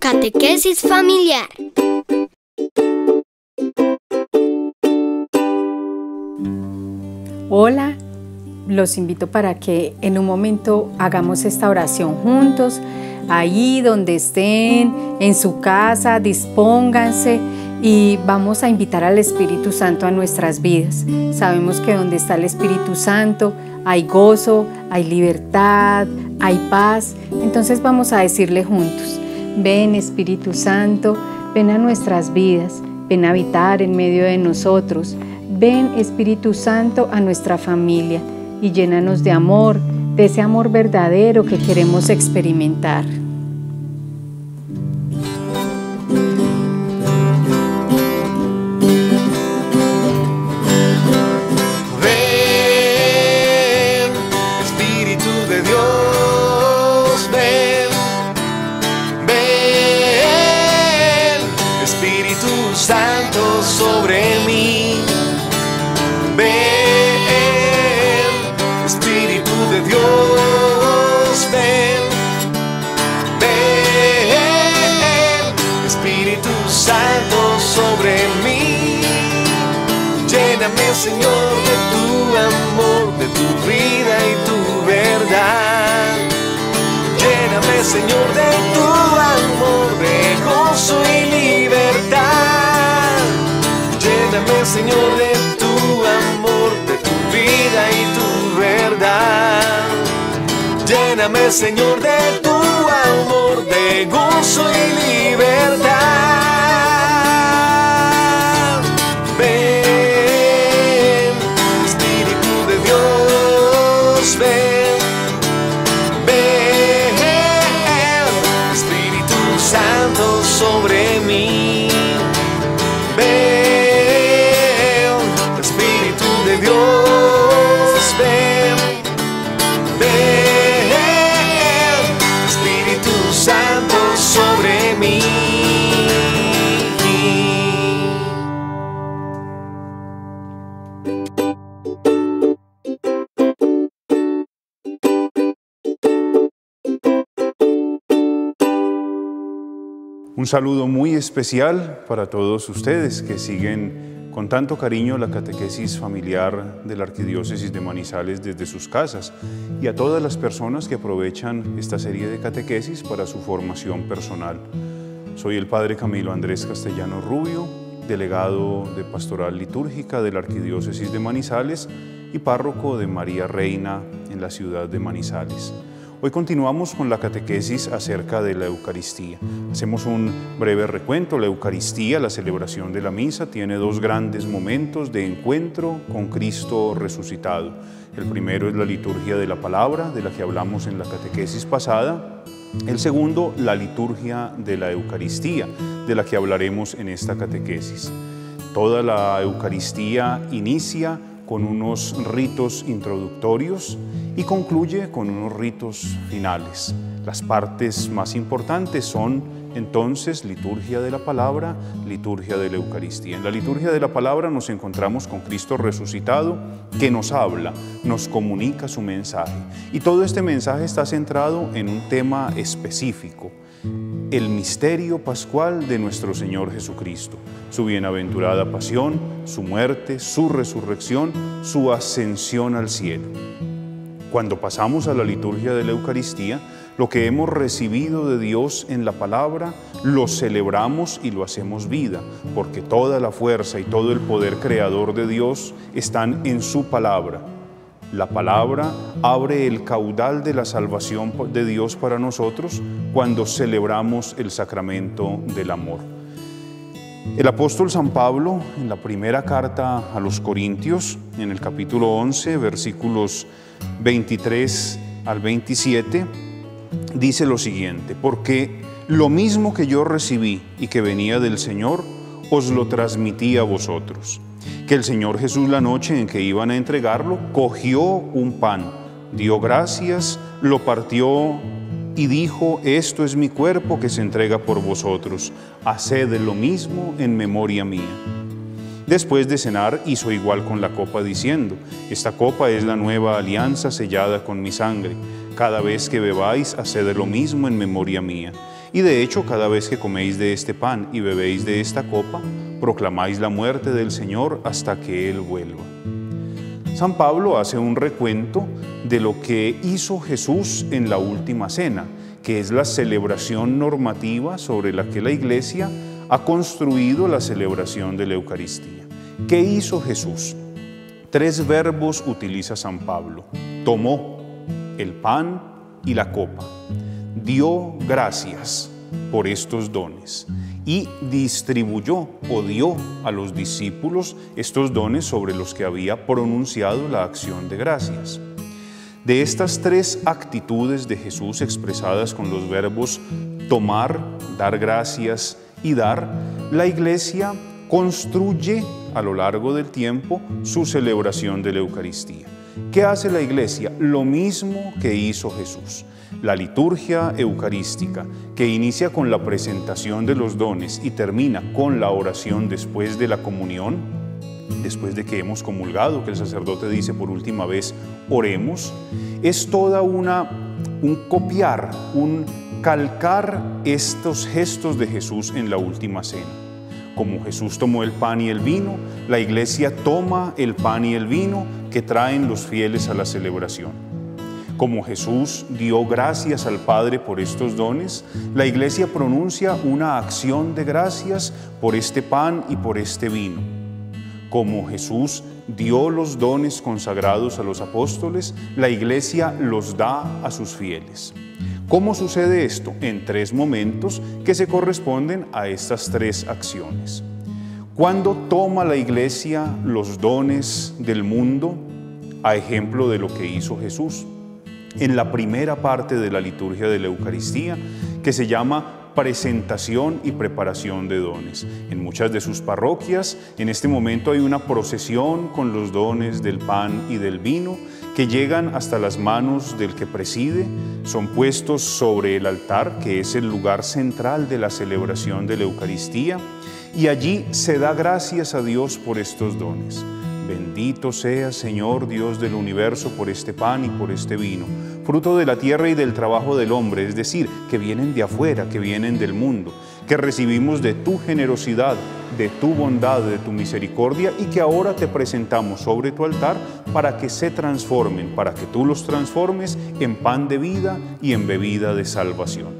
Catequesis familiar. Hola, los invito para que en un momento hagamos esta oración juntos, ahí donde estén, en su casa, dispónganse y vamos a invitar al Espíritu Santo a nuestras vidas. Sabemos que donde está el Espíritu Santo hay gozo, hay libertad, hay paz. Entonces vamos a decirle juntos: ven Espíritu Santo, ven a nuestras vidas, ven a habitar en medio de nosotros. Ven Espíritu Santo a nuestra familia y llénanos de amor, de ese amor verdadero que queremos experimentar. Ven, Espíritu de Dios, ven, ven, Espíritu Santo sobre mí. Ven, Espíritu de Dios, ven, ven, Espíritu Santo sobre mí. Lléname, Señor, de tu amor, de tu vida y tu verdad. Lléname, Señor, de tu amor, de gozo y libertad. Lléname, Señor, de tu amor, de tu vida y tu verdad. Lléname, Señor, de tu amor, de gozo y libertad. Ven, Espíritu de Dios, ven, ven, Espíritu Santo sobre mí. Ven, Espíritu de Dios, ven, ven, Espíritu Santo sobre mí. Un saludo muy especial para todos ustedes que siguen con tanto cariño la catequesis familiar de la Arquidiócesis de Manizales desde sus casas, y a todas las personas que aprovechan esta serie de catequesis para su formación personal. Soy el Padre Camilo Andrés Castellano Rubio, delegado de Pastoral Litúrgica de la Arquidiócesis de Manizales y párroco de María Reina en la ciudad de Manizales. Hoy continuamos con la catequesis acerca de la Eucaristía. Hacemos un breve recuento. La Eucaristía, la celebración de la misa, tiene dos grandes momentos de encuentro con Cristo resucitado. El primero es la liturgia de la palabra, de la que hablamos en la catequesis pasada. El segundo, la liturgia de la Eucaristía, de la que hablaremos en esta catequesis. Toda la Eucaristía inicia con unos ritos introductorios y concluye con unos ritos finales. Las partes más importantes son entonces liturgia de la palabra, liturgia de la Eucaristía. En la liturgia de la palabra nos encontramos con Cristo resucitado que nos habla, nos comunica su mensaje. Y todo este mensaje está centrado en un tema específico: el misterio pascual de nuestro Señor Jesucristo, su bienaventurada pasión, su muerte, su resurrección, su ascensión al cielo. Cuando pasamos a la liturgia de la Eucaristía, lo que hemos recibido de Dios en la palabra, lo celebramos y lo hacemos vida, porque toda la fuerza y todo el poder creador de Dios están en su palabra. La palabra abre el caudal de la salvación de Dios para nosotros cuando celebramos el sacramento del amor. El apóstol San Pablo, en la primera carta a los Corintios, en el capítulo 11, versículos 23 al 27, dice lo siguiente: porque lo mismo que yo recibí y que venía del Señor, os lo transmití a vosotros. Que el Señor Jesús, la noche en que iban a entregarlo, cogió un pan, dio gracias, lo partió y dijo: esto es mi cuerpo que se entrega por vosotros, haced lo mismo en memoria mía. Después de cenar, hizo igual con la copa, diciendo: esta copa es la nueva alianza sellada con mi sangre. Cada vez que bebáis, haced lo mismo en memoria mía. Y de hecho, cada vez que coméis de este pan y bebéis de esta copa, proclamáis la muerte del Señor hasta que Él vuelva. San Pablo hace un recuento de lo que hizo Jesús en la última cena, que es la celebración normativa sobre la que la Iglesia ha construido la celebración de la Eucaristía. ¿Qué hizo Jesús? 3 verbos utiliza San Pablo. Tomó el pan y la copa, dio gracias por estos dones y distribuyó o dio a los discípulos estos dones sobre los que había pronunciado la acción de gracias. De estas 3 actitudes de Jesús expresadas con los verbos tomar, dar gracias y dar, la Iglesia construye a lo largo del tiempo su celebración de la Eucaristía. ¿Qué hace la Iglesia? Lo mismo que hizo Jesús. La liturgia eucarística, que inicia con la presentación de los dones y termina con la oración después de la comunión, después de que hemos comulgado, que el sacerdote dice por última vez, oremos, es toda un copiar, un calcar estos gestos de Jesús en la última cena. Como Jesús tomó el pan y el vino, la Iglesia toma el pan y el vino que traen los fieles a la celebración. Como Jesús dio gracias al Padre por estos dones, la Iglesia pronuncia una acción de gracias por este pan y por este vino. Como Jesús dio los dones consagrados a los apóstoles, la Iglesia los da a sus fieles. ¿Cómo sucede esto? En 3 momentos que se corresponden a estas 3 acciones. ¿Cuándo toma la Iglesia los dones del mundo? A ejemplo de lo que hizo Jesús. En la primera parte de la liturgia de la Eucaristía, que se llama presentación y preparación de dones. En muchas de sus parroquias, en este momento hay una procesión con los dones del pan y del vino que llegan hasta las manos del que preside, son puestos sobre el altar, que es el lugar central de la celebración de la Eucaristía, y allí se da gracias a Dios por estos dones. Bendito sea, Señor Dios del universo, por este pan y por este vino, fruto de la tierra y del trabajo del hombre, es decir, que vienen de afuera, que vienen del mundo, que recibimos de tu generosidad, de tu bondad, de tu misericordia, y que ahora te presentamos sobre tu altar para que se transformen, para que tú los transformes en pan de vida y en bebida de salvación.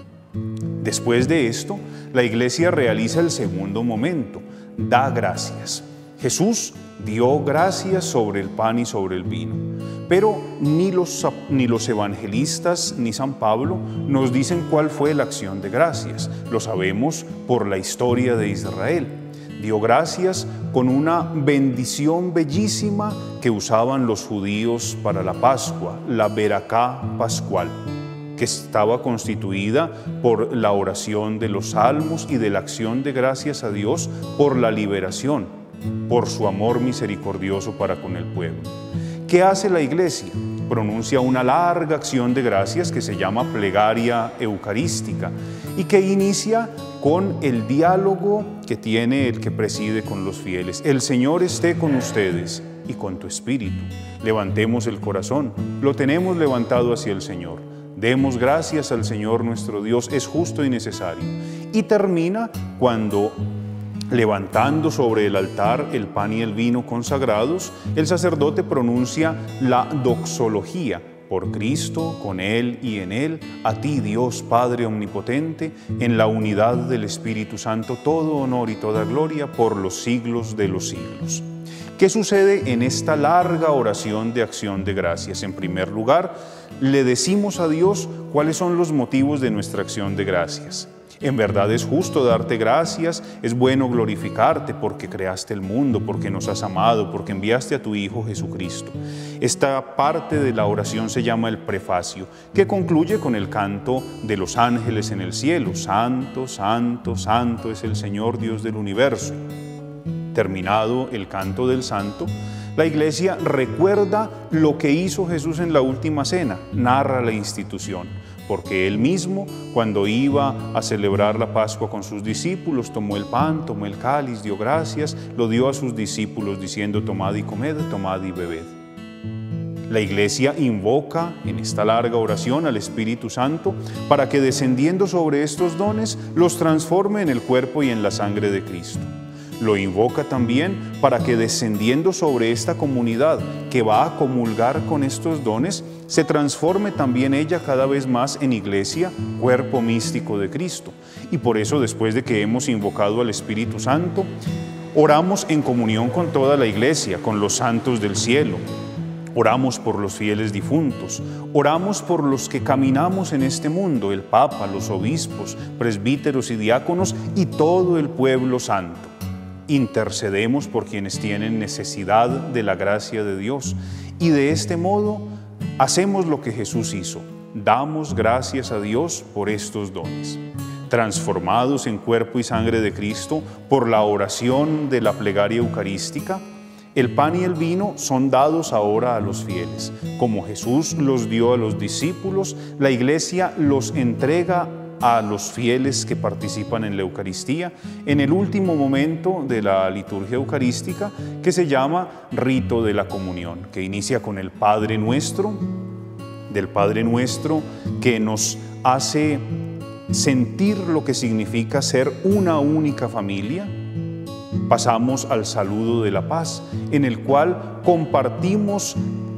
Después de esto, la Iglesia realiza el segundo momento, da gracias. Jesús dio gracias sobre el pan y sobre el vino, pero ni los evangelistas ni San Pablo nos dicen cuál fue la acción de gracias. Lo sabemos por la historia de Israel. Dio gracias con una bendición bellísima que usaban los judíos para la Pascua, la Beracá pascual, que estaba constituida por la oración de los salmos y de la acción de gracias a Dios por la liberación, por su amor misericordioso para con el pueblo. ¿Qué hace la Iglesia? Pronuncia una larga acción de gracias que se llama plegaria eucarística y que inicia con el diálogo que tiene el que preside con los fieles. El Señor esté con ustedes y con tu espíritu. Levantemos el corazón, lo tenemos levantado hacia el Señor. Demos gracias al Señor nuestro Dios, es justo y necesario. Y termina cuando, levantando sobre el altar el pan y el vino consagrados, el sacerdote pronuncia la doxología: por Cristo, con Él y en Él, a ti Dios Padre Omnipotente, en la unidad del Espíritu Santo, todo honor y toda gloria por los siglos de los siglos. ¿Qué sucede en esta larga oración de acción de gracias? En primer lugar, le decimos a Dios cuáles son los motivos de nuestra acción de gracias. En verdad es justo darte gracias, es bueno glorificarte porque creaste el mundo, porque nos has amado, porque enviaste a tu Hijo Jesucristo. Esta parte de la oración se llama el prefacio, que concluye con el canto de los ángeles en el cielo. Santo, santo, santo es el Señor Dios del universo. Terminado el canto del santo, la Iglesia recuerda lo que hizo Jesús en la última cena, narra la institución, porque Él mismo, cuando iba a celebrar la Pascua con sus discípulos, tomó el pan, tomó el cáliz, dio gracias, lo dio a sus discípulos diciendo: tomad y comed, tomad y bebed. La Iglesia invoca en esta larga oración al Espíritu Santo para que descendiendo sobre estos dones los transforme en el cuerpo y en la sangre de Cristo. Lo invoca también para que descendiendo sobre esta comunidad que va a comulgar con estos dones, se transforme también ella cada vez más en iglesia, cuerpo místico de Cristo. Y por eso, después de que hemos invocado al Espíritu Santo, oramos en comunión con toda la iglesia, con los santos del cielo. Oramos por los fieles difuntos, oramos por los que caminamos en este mundo, el Papa, los obispos, presbíteros y diáconos y todo el pueblo santo. Intercedemos por quienes tienen necesidad de la gracia de Dios y de este modo hacemos lo que Jesús hizo, damos gracias a Dios por estos dones. Transformados en cuerpo y sangre de Cristo por la oración de la plegaria eucarística, el pan y el vino son dados ahora a los fieles. Como Jesús los dio a los discípulos, la Iglesia los entrega a los fieles que participan en la Eucaristía en el último momento de la liturgia eucarística, que se llama rito de la comunión, que inicia con el Padre Nuestro, del Padre Nuestro que nos hace sentir lo que significa ser una única familia. Pasamos al saludo de la paz, en el cual compartimos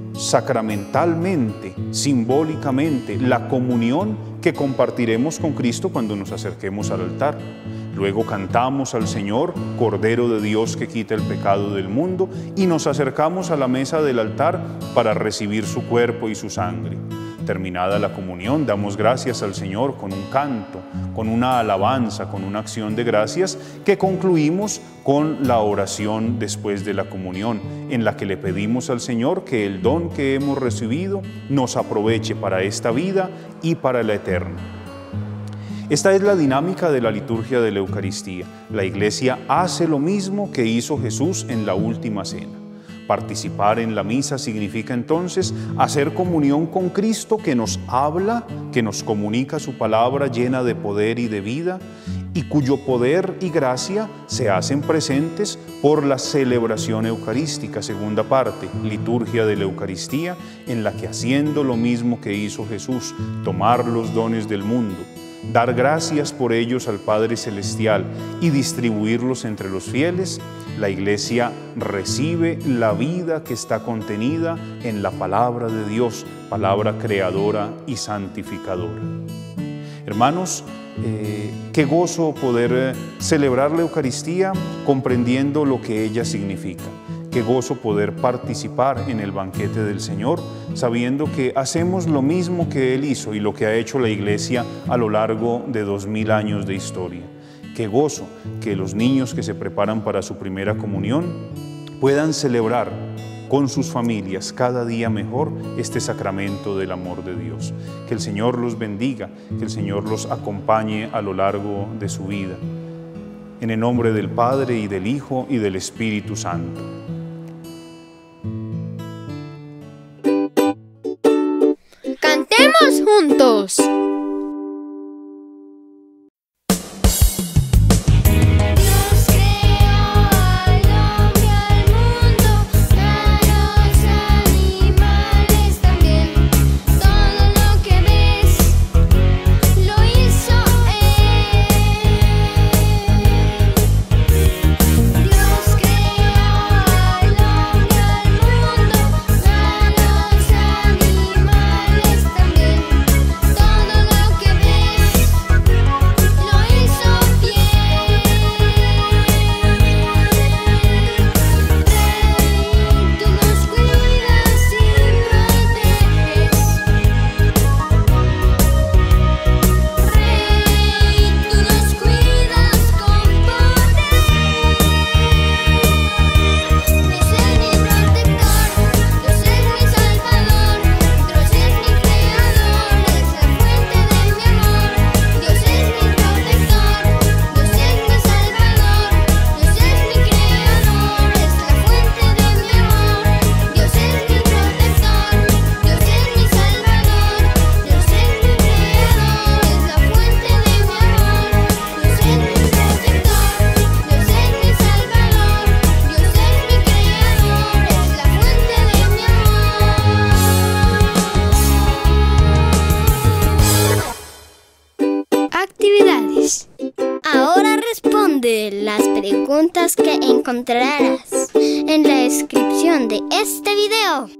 sacramentalmente, simbólicamente, la comunión que compartiremos con Cristo cuando nos acerquemos al altar. Luego cantamos al Señor, Cordero de Dios que quita el pecado del mundo, y nos acercamos a la mesa del altar para recibir su cuerpo y su sangre. Terminada la comunión, damos gracias al Señor con un canto, con una alabanza, con una acción de gracias que concluimos con la oración después de la comunión, en la que le pedimos al Señor que el don que hemos recibido nos aproveche para esta vida y para la eterna. Esta es la dinámica de la liturgia de la Eucaristía. La Iglesia hace lo mismo que hizo Jesús en la última cena. Participar en la misa significa entonces hacer comunión con Cristo, que nos habla, que nos comunica su palabra llena de poder y de vida, y cuyo poder y gracia se hacen presentes por la celebración eucarística, segunda parte, liturgia de la Eucaristía, en la que haciendo lo mismo que hizo Jesús, tomar los dones del mundo, dar gracias por ellos al Padre Celestial y distribuirlos entre los fieles, la Iglesia recibe la vida que está contenida en la palabra de Dios, palabra creadora y santificadora. Hermanos, qué gozo poder celebrar la Eucaristía comprendiendo lo que ella significa. Qué gozo poder participar en el banquete del Señor, sabiendo que hacemos lo mismo que Él hizo y lo que ha hecho la Iglesia a lo largo de 2000 años de historia. Qué gozo que los niños que se preparan para su primera comunión puedan celebrar con sus familias cada día mejor este sacramento del amor de Dios. Que el Señor los bendiga, que el Señor los acompañe a lo largo de su vida. En el nombre del Padre, y del Hijo, y del Espíritu Santo. ¡Cantemos juntos! Todo actividades. Ahora responde las preguntas que encontrarás en la descripción de este video.